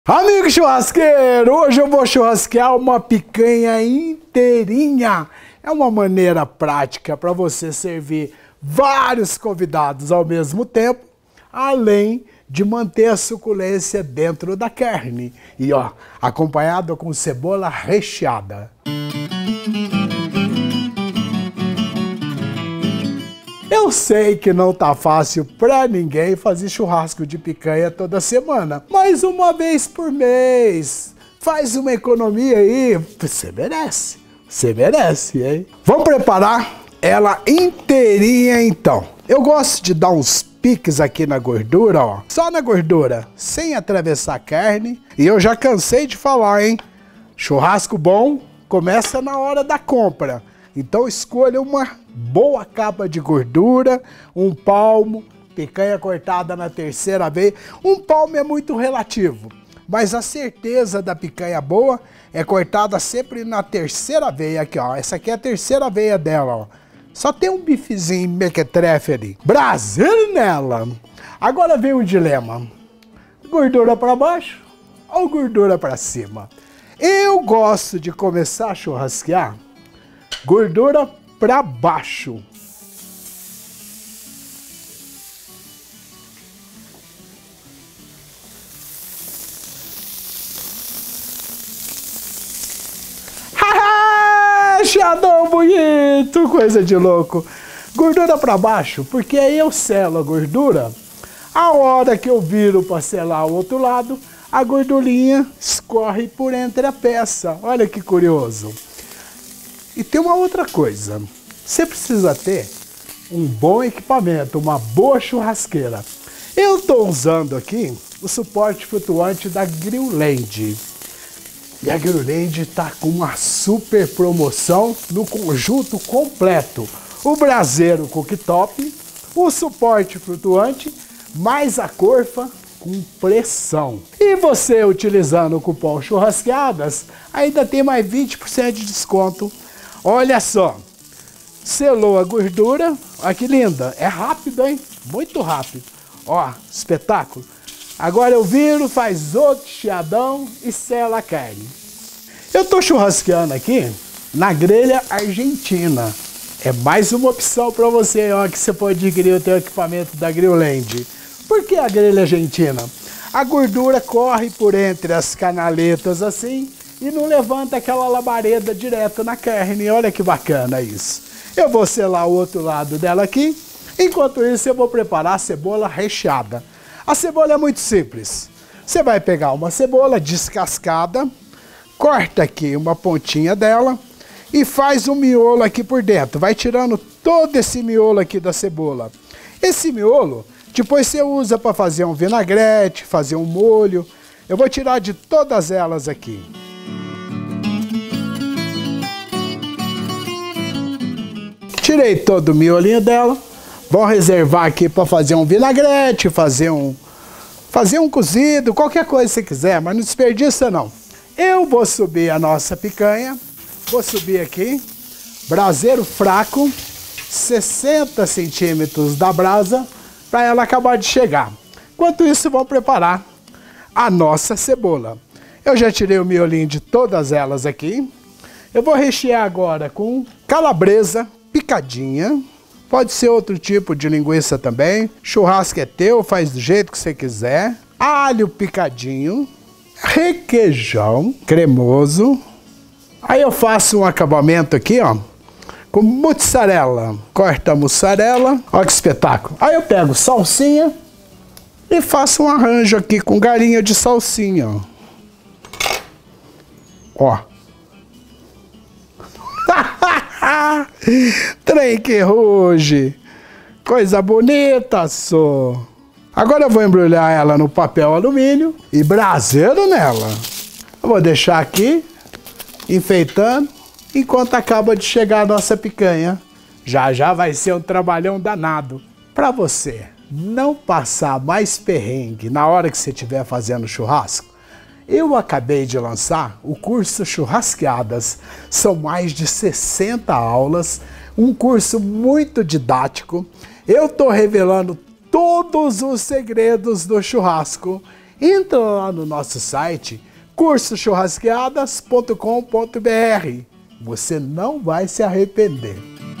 Amigo churrasqueiro, hoje eu vou churrasquear uma picanha inteirinha. É uma maneira prática para você servir vários convidados ao mesmo tempo, além de manter a suculência dentro da carne. E ó, acompanhado com cebola recheada. Eu sei que não tá fácil pra ninguém fazer churrasco de picanha toda semana, mas uma vez por mês, faz uma economia aí, você merece, hein? Vamos preparar ela inteirinha então. Eu gosto de dar uns piques aqui na gordura, ó, só na gordura, sem atravessar a carne. E eu já cansei de falar, hein? Churrasco bom começa na hora da compra. Então escolha uma boa capa de gordura, um palmo, picanha cortada na terceira veia. Um palmo é muito relativo, mas a certeza da picanha boa é cortada sempre na terceira veia aqui, ó. Essa aqui é a terceira veia dela, ó. Só tem um bifezinho mequetrefe ali. Brasil nela! Agora vem um dilema. Gordura para baixo ou gordura para cima? Eu gosto de começar a churrasquear gordura para baixo. Haha! Chadão bonito, coisa de louco. Gordura para baixo, porque aí eu selo a gordura. A hora que eu viro para selar o outro lado, a gordurinha escorre por entre a peça. Olha que curioso. E tem uma outra coisa, você precisa ter um bom equipamento, uma boa churrasqueira. Eu estou usando aqui o suporte flutuante da Grillland. E a Grillland está com uma super promoção no conjunto completo. O braseiro cooktop, o suporte flutuante, mais a corfa com pressão. E você utilizando o cupom Churrasqueadas, ainda tem mais 20% de desconto. Olha só, selou a gordura, olha que linda, é rápido, hein? Muito rápido. Ó, espetáculo. Agora eu viro, faz outro chiadão e sela a carne. Eu tô churrasqueando aqui na grelha argentina. É mais uma opção para você, ó, que você pode adquirir o teu equipamento da Grillland. Por que a grelha argentina? A gordura corre por entre as canaletas assim, e não levanta aquela labareda direto na carne. Olha que bacana isso. Eu vou selar o outro lado dela aqui. Enquanto isso, eu vou preparar a cebola recheada. A cebola é muito simples. Você vai pegar uma cebola descascada, corta aqui uma pontinha dela e faz um miolo aqui por dentro. Vai tirando todo esse miolo aqui da cebola. Esse miolo, depois você usa para fazer um vinagrete, fazer um molho. Eu vou tirar de todas elas aqui. Tirei todo o miolinho dela. Vou reservar aqui para fazer um vinagrete, fazer um cozido, qualquer coisa que você quiser, mas não desperdiça não. Eu vou subir a nossa picanha. Vou subir aqui, braseiro fraco, 60 centímetros da brasa, para ela acabar de chegar. Enquanto isso, vou preparar a nossa cebola. Eu já tirei o miolinho de todas elas aqui. Eu vou rechear agora com calabresa picadinha, pode ser outro tipo de linguiça também. Churrasco é teu, faz do jeito que você quiser. Alho picadinho, requeijão cremoso. Aí eu faço um acabamento aqui, ó, com mussarela. Corta a mussarela, olha que espetáculo. Aí eu pego salsinha e faço um arranjo aqui com galinha de salsinha, ó. Trem que ruge, coisa bonita só. Agora eu vou embrulhar ela no papel alumínio e braseiro nela. Eu vou deixar aqui, enfeitando, enquanto acaba de chegar a nossa picanha. Já já vai ser um trabalhão danado. Para você não passar mais perrengue na hora que você estiver fazendo churrasco, eu acabei de lançar o curso Churrasqueadas. São mais de 60 aulas, um curso muito didático. Eu estou revelando todos os segredos do churrasco Entra lá no nosso site cursochurrasqueadas.com.br. Você não vai se arrepender.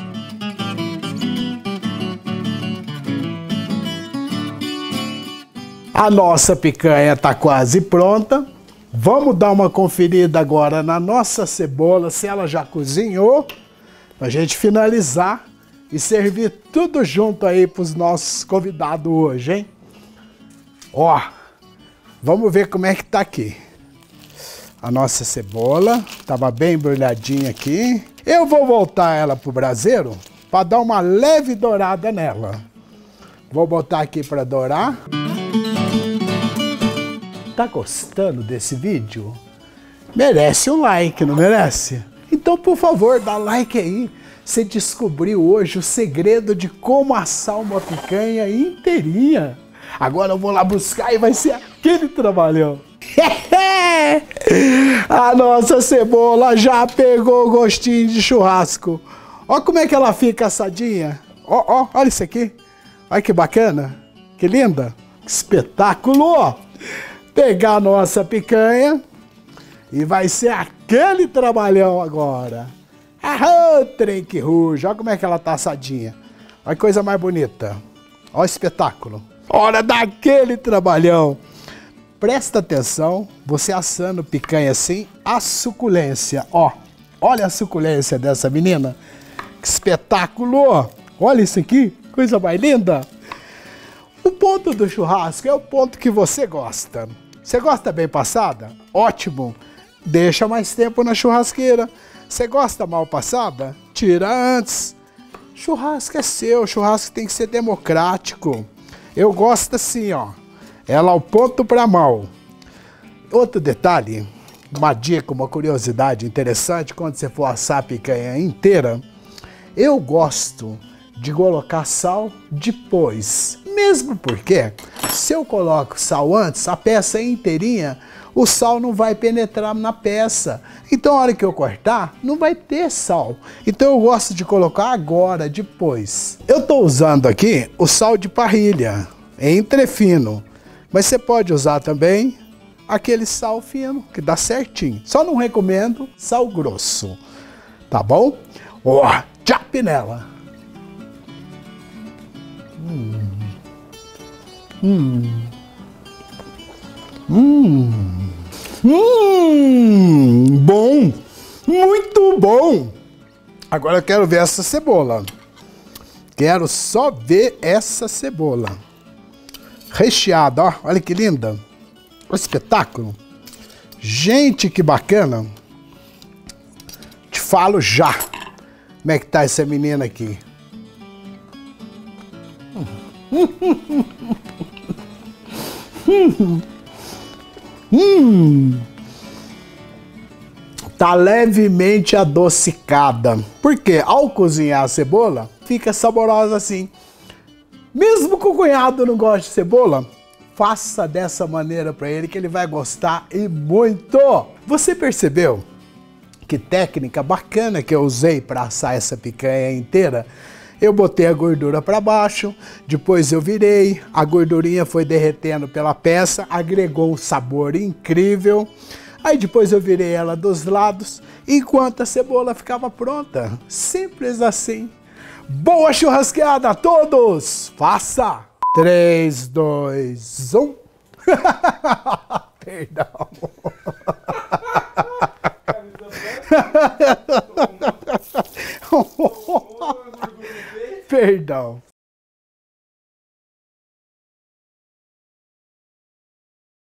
A nossa picanha está quase pronta. Vamos dar uma conferida agora na nossa cebola, se ela já cozinhou, para a gente finalizar e servir tudo junto aí para os nossos convidados hoje, hein? Ó, vamos ver como é que tá aqui. A nossa cebola estava bem embrulhadinha aqui. Eu vou voltar ela pro braseiro para dar uma leve dourada nela. Vou botar aqui para dourar. Tá gostando desse vídeo? Merece um like, não merece? Então, por favor, dá like aí. Você descobriu hoje o segredo de como assar uma picanha inteirinha. Agora eu vou lá buscar e vai ser aquele trabalhão. A nossa cebola já pegou o gostinho de churrasco. Olha como é que ela fica assadinha. Ó, olha isso aqui. Olha que bacana. Que linda. Que espetáculo. Pegar a nossa picanha e vai ser aquele trabalhão agora. Ah, trem que ruge. Olha como é que ela tá assadinha. Olha que coisa mais bonita. Olha o espetáculo. Hora daquele trabalhão. Presta atenção, você assando picanha assim, a suculência. Ó, olha a suculência dessa menina. Que espetáculo. Olha isso aqui, coisa mais linda. O ponto do churrasco é o ponto que você gosta. Você gosta bem passada? Ótimo. Deixa mais tempo na churrasqueira. Você gosta mal passada? Tira antes. Churrasco é seu, churrasco tem que ser democrático. Eu gosto assim, ó. Ela ao ponto para mal. Outro detalhe, uma dica, uma curiosidade interessante, quando você for assar a picanha inteira, eu gosto de colocar sal depois. Mesmo porque, se eu coloco sal antes, a peça inteirinha, o sal não vai penetrar na peça. Então, a hora que eu cortar, não vai ter sal. Então, eu gosto de colocar agora, depois. Eu estou usando aqui o sal de parrilha, entre fino. Mas você pode usar também aquele sal fino, que dá certinho. Só não recomendo sal grosso. Tá bom? Ó, tchap nela. Bom, muito bom. Agora eu quero ver essa cebola. Quero só ver essa cebola. Recheada, ó, olha que linda. O espetáculo. Gente, que bacana. Te falo já como é que tá essa menina aqui. Tá levemente adocicada. Porque ao cozinhar a cebola, fica saborosa assim. Mesmo que o cunhado não goste de cebola, faça dessa maneira para ele que ele vai gostar e muito. Você percebeu que técnica bacana que eu usei para assar essa picanha inteira? Eu botei a gordura para baixo, depois eu virei, a gordurinha foi derretendo pela peça, agregou um sabor incrível. Aí depois eu virei ela dos lados, enquanto a cebola ficava pronta. Simples assim. Boa churrasqueada a todos! Faça! 3, 2, 1. Perdão. Perdão.